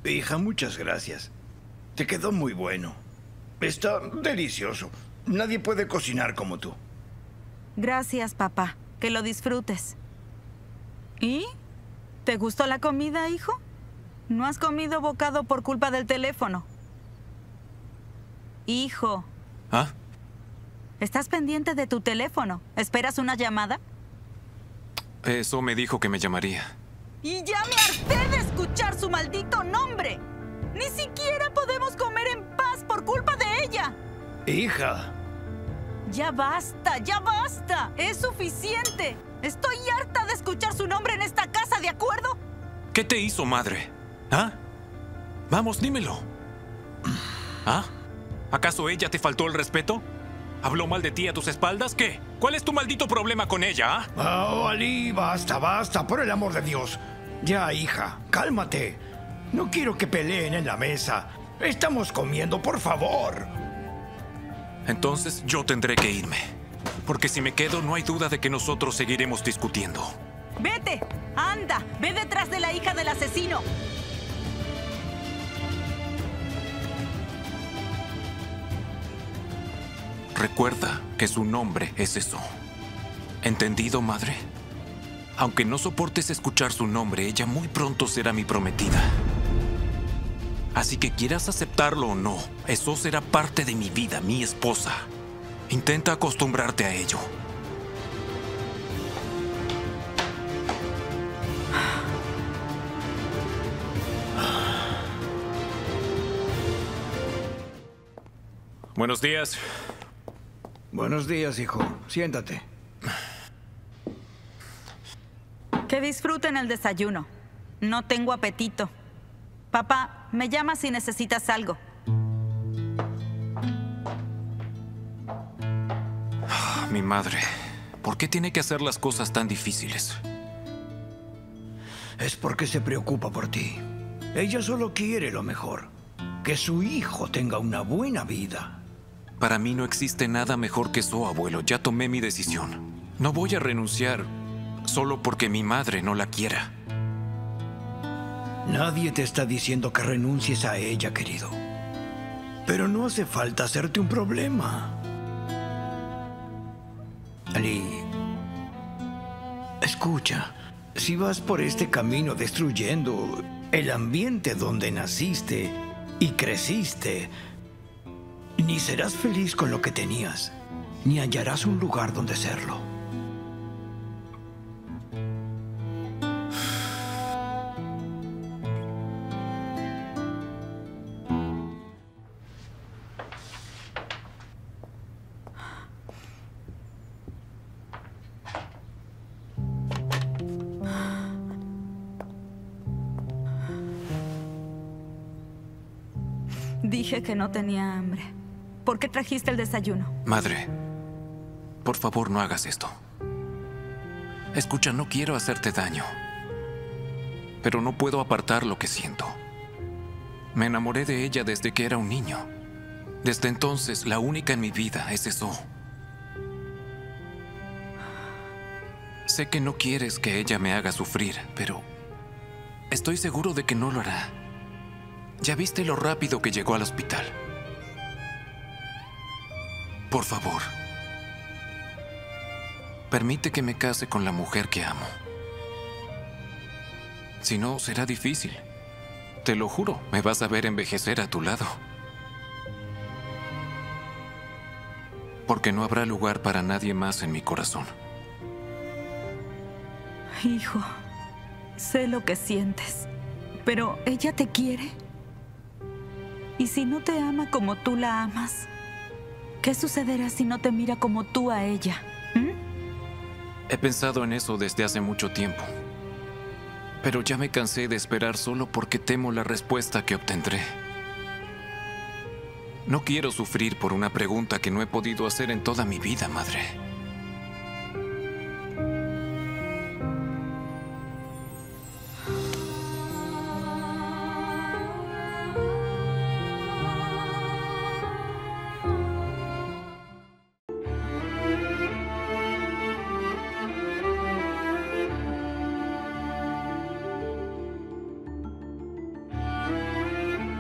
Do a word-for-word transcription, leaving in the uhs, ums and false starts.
Hija, muchas gracias. Te quedó muy bueno. Está delicioso. Nadie puede cocinar como tú. Gracias, papá. Que lo disfrutes. ¿Y? ¿Te gustó la comida, hijo? ¿No has comido bocado por culpa del teléfono? Hijo. ¿Ah? ¿Estás pendiente de tu teléfono? ¿Esperas una llamada? Eso me dijo que me llamaría. Y ya me harté de escuchar su maldito nombre. Ni siquiera podemos comer en paz por culpa de ella. Hija. Ya basta, ya basta. Es suficiente. Estoy harta de escuchar su nombre en esta casa, ¿de acuerdo? ¿Qué te hizo, madre? ¿Ah? Vamos, dímelo. ¿Ah? ¿Acaso ella te faltó el respeto? ¿Habló mal de ti a tus espaldas? ¿Qué? ¿Cuál es tu maldito problema con ella, ah? Oh, Ali, basta, basta, por el amor de Dios. Ya, hija, cálmate. No quiero que peleen en la mesa. Estamos comiendo, por favor. Entonces yo tendré que irme. Porque si me quedo, no hay duda de que nosotros seguiremos discutiendo. ¡Vete! ¡Anda! ¡Ve detrás de la hija del asesino! Recuerda que su nombre es eso. ¿Entendido, madre? Aunque no soportes escuchar su nombre, ella muy pronto será mi prometida. Así que quieras aceptarlo o no, eso será parte de mi vida, mi esposa. Intenta acostumbrarte a ello. Buenos días. Buenos días, hijo. Siéntate. Que disfruten el desayuno. No tengo apetito. Papá, me llamas si necesitas algo. Mi madre, ¿por qué tiene que hacer las cosas tan difíciles? Es porque se preocupa por ti. Ella solo quiere lo mejor. Que su hijo tenga una buena vida. Para mí no existe nada mejor que eso, abuelo. Ya tomé mi decisión. No voy a renunciar solo porque mi madre no la quiera. Nadie te está diciendo que renuncies a ella, querido. Pero no hace falta hacerte un problema. Ali, escucha. Si vas por este camino destruyendo el ambiente donde naciste y creciste, ni serás feliz con lo que tenías, ni hallarás un lugar donde serlo. Dije que no tenía hambre. ¿Por qué trajiste el desayuno? Madre, por favor no hagas esto. Escucha, no quiero hacerte daño, pero no puedo apartar lo que siento. Me enamoré de ella desde que era un niño. Desde entonces, la única en mi vida es eso. Sé que no quieres que ella me haga sufrir, pero estoy seguro de que no lo hará. Ya viste lo rápido que llegó al hospital. Por favor, permite que me case con la mujer que amo. Si no, será difícil. Te lo juro, me vas a ver envejecer a tu lado. Porque no habrá lugar para nadie más en mi corazón. Hijo, sé lo que sientes, pero ¿ella te quiere? ¿Y si no te ama como tú la amas? ¿Qué sucederá si no te mira como tú a ella? ¿Mm? He pensado en eso desde hace mucho tiempo. Pero ya me cansé de esperar solo porque temo la respuesta que obtendré. No quiero sufrir por una pregunta que no he podido hacer en toda mi vida, madre.